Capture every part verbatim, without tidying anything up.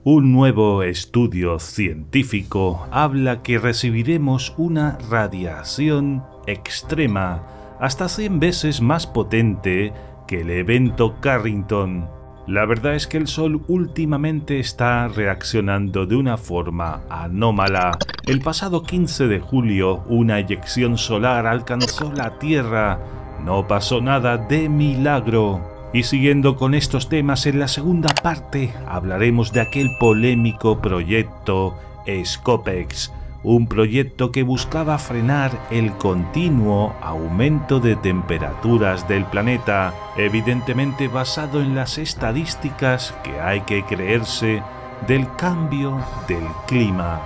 Un nuevo estudio científico habla que recibiremos una radiación extrema, hasta cien veces más potente que el evento Carrington. La verdad es que el Sol últimamente está reaccionando de una forma anómala. El pasado quince de julio, una eyección solar alcanzó la Tierra. No pasó nada de milagro. Y siguiendo con estos temas, en la segunda parte hablaremos de aquel polémico proyecto Scopex, un proyecto que buscaba frenar el continuo aumento de temperaturas del planeta, evidentemente basado en las estadísticas que hay que creerse del cambio del clima.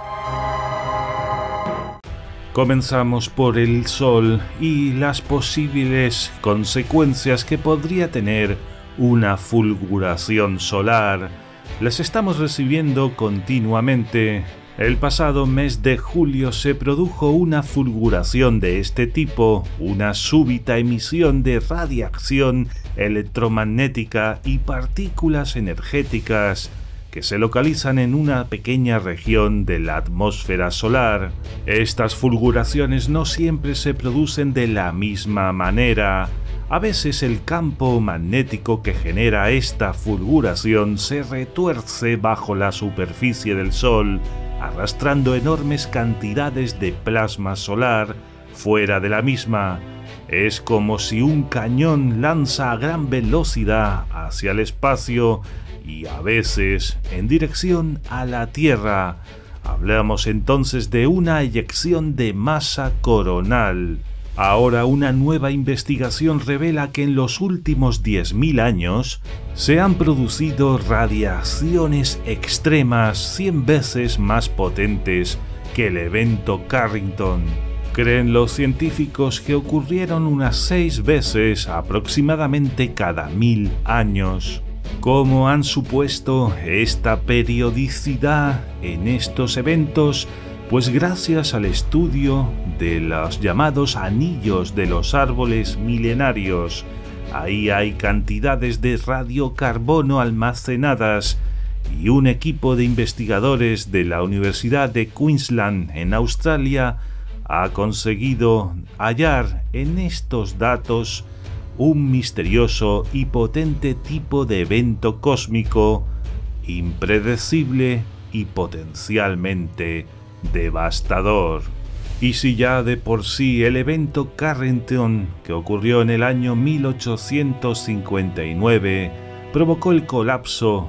Comenzamos por el Sol y las posibles consecuencias que podría tener una fulguración solar. Las estamos recibiendo continuamente. El pasado mes de julio se produjo una fulguración de este tipo, una súbita emisión de radiación electromagnética y partículas energéticas que se localizan en una pequeña región de la atmósfera solar. Estas fulguraciones no siempre se producen de la misma manera. A veces el campo magnético que genera esta fulguración se retuerce bajo la superficie del Sol, arrastrando enormes cantidades de plasma solar fuera de la misma. Es como si un cañón lanza a gran velocidad hacia el espacio y a veces en dirección a la Tierra. Hablamos entonces de una eyección de masa coronal. Ahora una nueva investigación revela que en los últimos diez mil años se han producido radiaciones extremas cien veces más potentes que el evento Carrington. Creen los científicos que ocurrieron unas seis veces aproximadamente cada mil años. ¿Cómo han supuesto esta periodicidad en estos eventos? Pues gracias al estudio de los llamados anillos de los árboles milenarios. Ahí hay cantidades de radiocarbono almacenadas y un equipo de investigadores de la Universidad de Queensland en Australia ha conseguido hallar en estos datos un misterioso y potente tipo de evento cósmico impredecible y potencialmente devastador. Y si ya de por sí el evento Carrington, que ocurrió en el año mil ochocientos cincuenta y nueve, provocó el colapso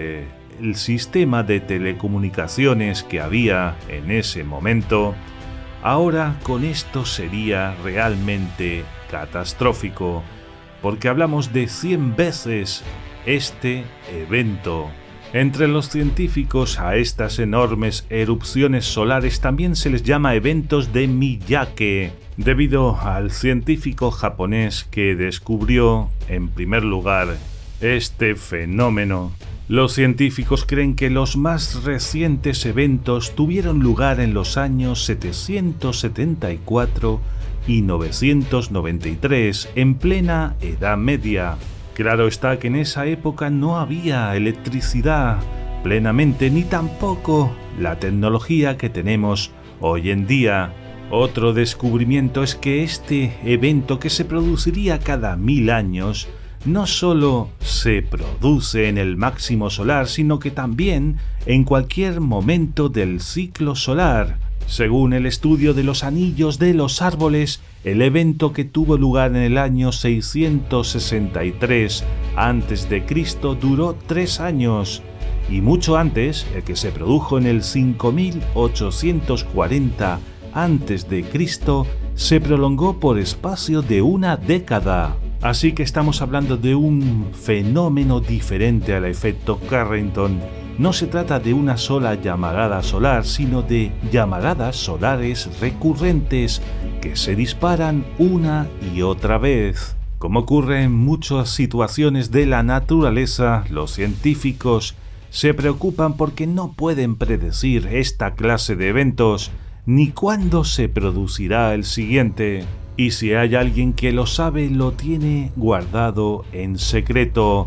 del sistema de telecomunicaciones que había en ese momento, ahora con esto sería realmente catastrófico, porque hablamos de cien veces este evento. Entre los científicos a estas enormes erupciones solares también se les llama eventos de Miyake, debido al científico japonés que descubrió en primer lugar este fenómeno. Los científicos creen que los más recientes eventos tuvieron lugar en los años setecientos setenta y cuatro y novecientos noventa y tres, en plena Edad Media. Claro está que en esa época no había electricidad plenamente, ni tampoco la tecnología que tenemos hoy en día. Otro descubrimiento es que este evento, que se produciría cada mil años, no solo se produce en el máximo solar, sino que también en cualquier momento del ciclo solar. Según el estudio de los anillos de los árboles, el evento que tuvo lugar en el año seiscientos sesenta y tres antes de Cristo duró tres años, y mucho antes, el que se produjo en el cinco mil ochocientos cuarenta antes de Cristo, se prolongó por espacio de una década. Así que estamos hablando de un fenómeno diferente al efecto Carrington. No se trata de una sola llamarada solar, sino de llamaradas solares recurrentes que se disparan una y otra vez. Como ocurre en muchas situaciones de la naturaleza, los científicos se preocupan porque no pueden predecir esta clase de eventos, ni cuándo se producirá el siguiente. Y si hay alguien que lo sabe, lo tiene guardado en secreto.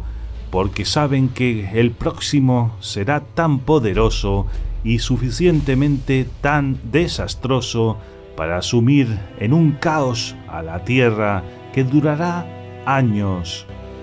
porque saben que el próximo será tan poderoso y suficientemente tan desastroso para sumir en un caos a la Tierra que durará años.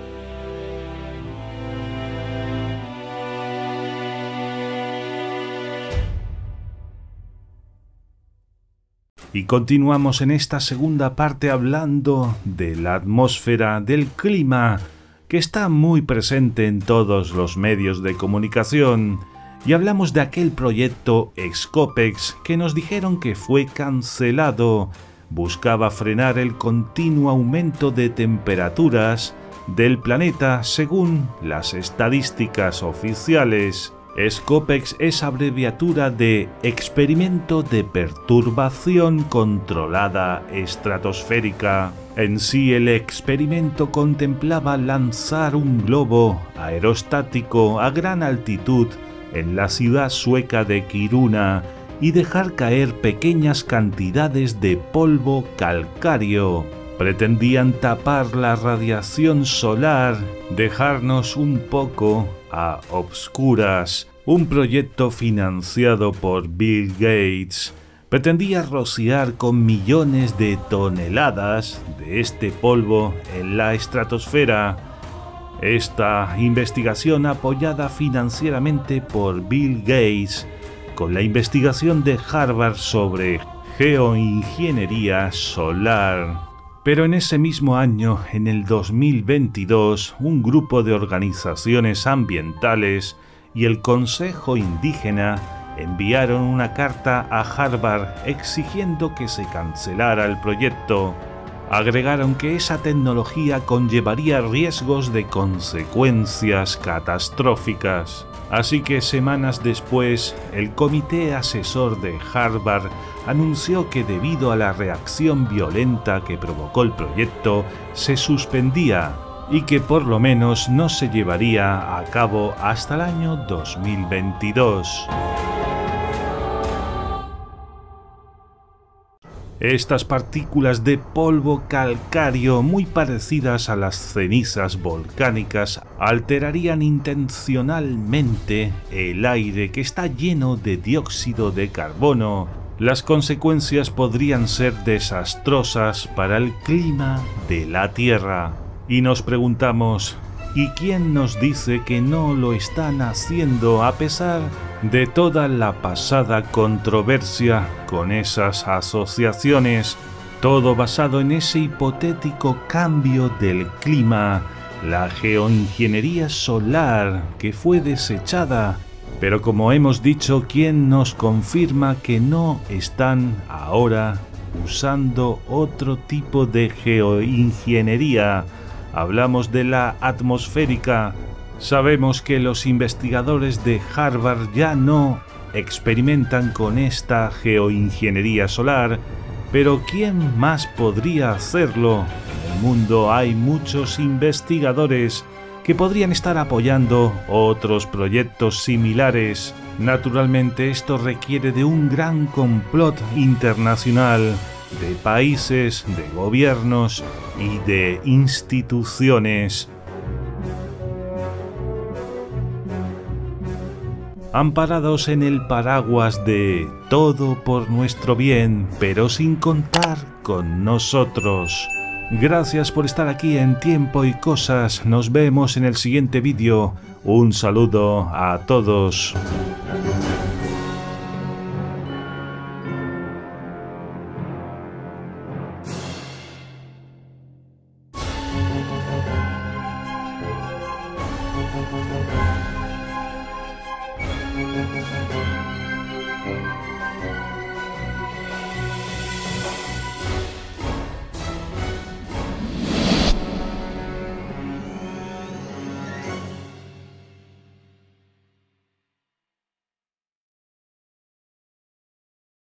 Y continuamos en esta segunda parte hablando de la atmósfera, del clima, que está muy presente en todos los medios de comunicación. Y hablamos de aquel proyecto Scopex que nos dijeron que fue cancelado. Buscaba frenar el continuo aumento de temperaturas del planeta según las estadísticas oficiales. Scopex es abreviatura de Experimento de Perturbación Controlada Estratosférica. En sí, el experimento contemplaba lanzar un globo aerostático a gran altitud en la ciudad sueca de Kiruna y dejar caer pequeñas cantidades de polvo calcáreo. Pretendían tapar la radiación solar, dejarnos un poco a obscuras. Un proyecto financiado por Bill Gates pretendía rociar con millones de toneladas de este polvo en la estratosfera. Esta investigación, apoyada financieramente por Bill Gates, con la investigación de Harvard sobre geoingeniería solar. Pero en ese mismo año, en el dos mil veintidós, un grupo de organizaciones ambientales y el Consejo Indígena enviaron una carta a Harvard exigiendo que se cancelara el proyecto. Agregaron que esa tecnología conllevaría riesgos de consecuencias catastróficas. Así que semanas después, el comité asesor de Harvard anunció que debido a la reacción violenta que provocó el proyecto, se suspendía y que por lo menos no se llevaría a cabo hasta el año dos mil veintidós. Estas partículas de polvo calcáreo, muy parecidas a las cenizas volcánicas, alterarían intencionalmente el aire que está lleno de dióxido de carbono. Las consecuencias podrían ser desastrosas para el clima de la Tierra. Y nos preguntamos, ¿y quién nos dice que no lo están haciendo a pesar de toda la pasada controversia con esas asociaciones? Todo basado en ese hipotético cambio del clima, la geoingeniería solar que fue desechada. Pero como hemos dicho, ¿quién nos confirma que no están ahora usando otro tipo de geoingeniería? Hablamos de la atmosférica. Sabemos que los investigadores de Harvard ya no experimentan con esta geoingeniería solar, pero ¿quién más podría hacerlo? En el mundo hay muchos investigadores que podrían estar apoyando otros proyectos similares. Naturalmente, esto requiere de un gran complot internacional, de países, de gobiernos y de instituciones. Amparados en el paraguas de todo por nuestro bien, pero sin contar con nosotros. Gracias por estar aquí en Tiempo y Cosas. Nos vemos en el siguiente vídeo. Un saludo a todos.